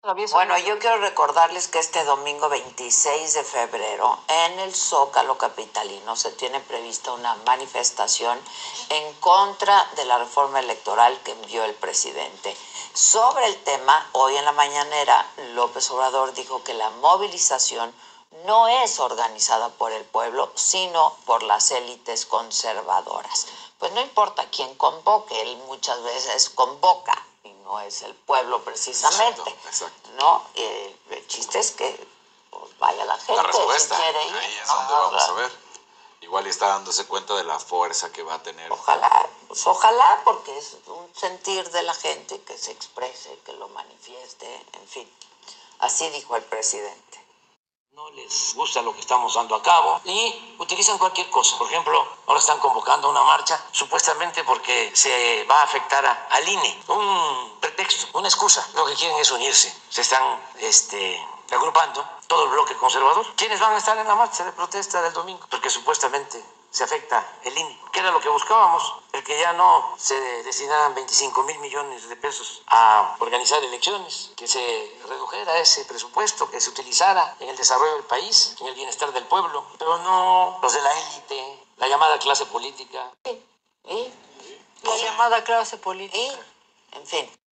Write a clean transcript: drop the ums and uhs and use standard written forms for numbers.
Bueno, yo quiero recordarles que este domingo 26 de febrero en el Zócalo capitalino se tiene prevista una manifestación en contra de la reforma electoral que envió el presidente. Sobre el tema, hoy en la mañanera, López Obrador dijo que la movilización no es organizada por el pueblo, sino por las élites conservadoras. Pues no importa quién convoque, él muchas veces convoca y no es el pueblo precisamente. Exacto. ¿No? El chiste es que pues, vaya la gente. La respuesta, si quiere ir. ahí es donde vamos a ver. Igual está dándose cuenta de la fuerza que va a tener. Ojalá, pues ojalá, porque es un sentir de la gente que se exprese, que lo manifieste, en fin. Así dijo el presidente. No les gusta lo que estamos dando a cabo y utilizan cualquier cosa. Por ejemplo, ahora están convocando una marcha supuestamente porque se va a afectar al INE. Un pretexto, una excusa. Lo que quieren es unirse. Se están agrupando todo el bloque conservador. ¿Quiénes van a estar en la marcha de protesta del domingo? Porque supuestamente se afecta el INE. ¿Qué era lo que buscábamos? El que ya no se destinaran 25,000 millones de pesos a organizar elecciones, que se redujera ese presupuesto, que se utilizara en el desarrollo del país, en el bienestar del pueblo, pero no los de la élite, la llamada clase política. La llamada clase política. En fin.